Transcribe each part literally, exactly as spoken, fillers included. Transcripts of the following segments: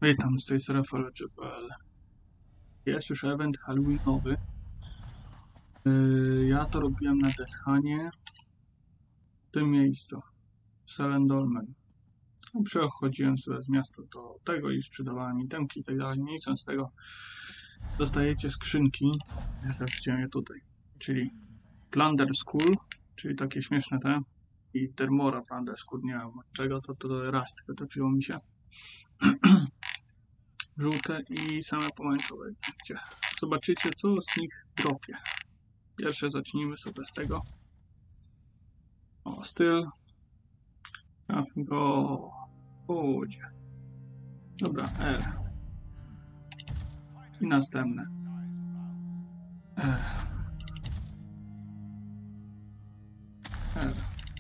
Witam z tej strony Refology kropka p l. Jest już event halloweenowy. Yy, ja to robiłem na Deshanie. W tym miejscu. Selendolmen. Przechodziłem sobie z miasta do tego i sprzedawałem itemki i tak dalej. Nie licząc z tego, dostajecie skrzynki. Ja zawsze je tutaj. Czyli Plunder School, czyli takie śmieszne te. I Termora Plunder School, nie wiem od czego, to, to, to raz tylko trafiło mi się. Żółte i same pomarańczowe. Widzicie. Zobaczycie, co z nich dropie. Pierwsze zacznijmy sobie z tego. O, styl. Trafmy go. Pójdzie. Dobra, R. I następne. R. R.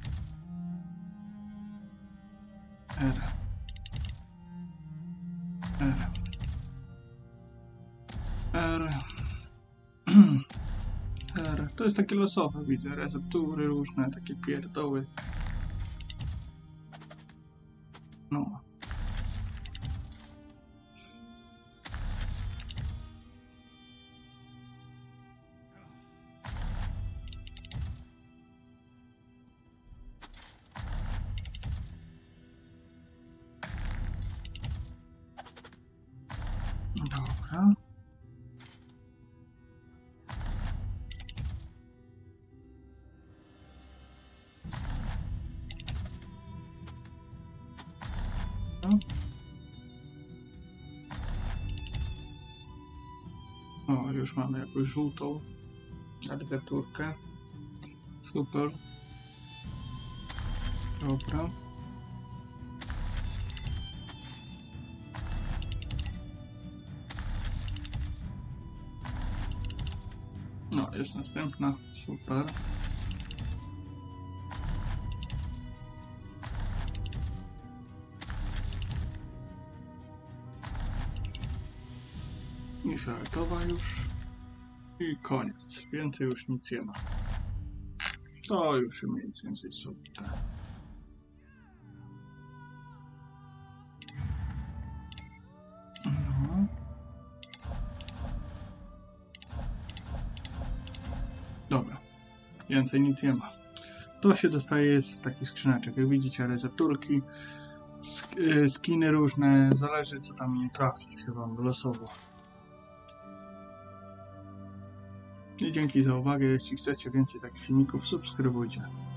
R. R. R. R. To jest takie losowe, widzę. Receptury różne, takie pierdoły. No. Dobra. O, już mamy jakąś żółtą recepturkę. Super. Dobra. No, jest następna. Super. I fioletowa już. I koniec. Więcej już nic nie ma. To już mniej więcej sobie te. No. Dobra. Więcej nic nie ma. To się dostaje z takich skrzyneczek. Jak widzicie, recepturki, sk skiny różne. Zależy, co tam nie trafi. Chyba losowo. I dzięki za uwagę. Jeśli chcecie więcej takich filmików, subskrybujcie.